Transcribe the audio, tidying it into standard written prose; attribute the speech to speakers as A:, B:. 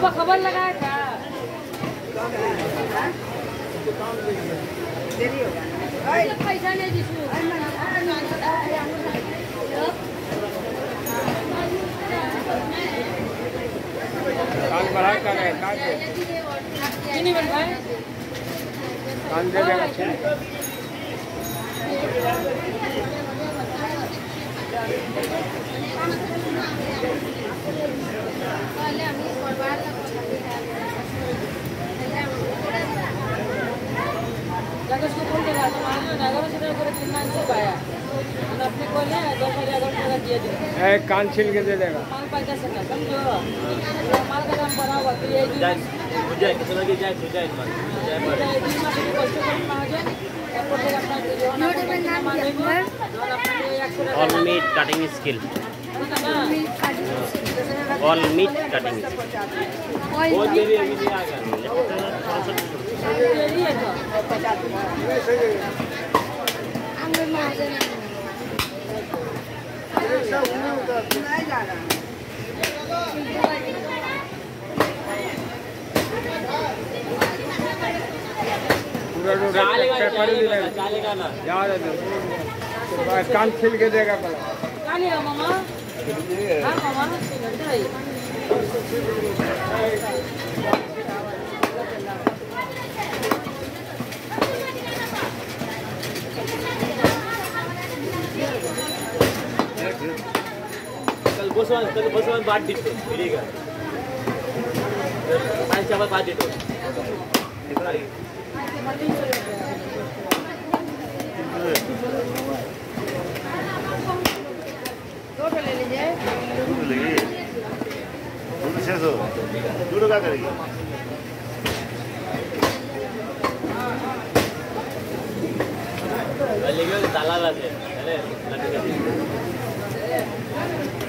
A: वो खबर लगाया था पैसा नहीं जिसमें
B: कान बढ़ा कर है कान दे
A: नहीं बन भाई
B: कान दे देगा
A: जाकर उसको बोल देगा तो मान लो नगर से नगर कितना से पाया और अपने को ले 2000 दिया दे
B: कान छील के दे देगा
A: माल पैसा से ना समझो माल का दाम बढ़ा हुआ तो ये
C: जाए कितना की जाए मत all meat cutting skill all meat cutting वो देवी अभी नहीं आ गया
B: चालेगा ना याद है कान छील के देगा पहले
A: कहाँ लेगा मामा हाँ मामा
C: कल बसवान बात दिखते मिलेगा पाँच चावल बात देते
D: दूध क्या करेगी
C: ताला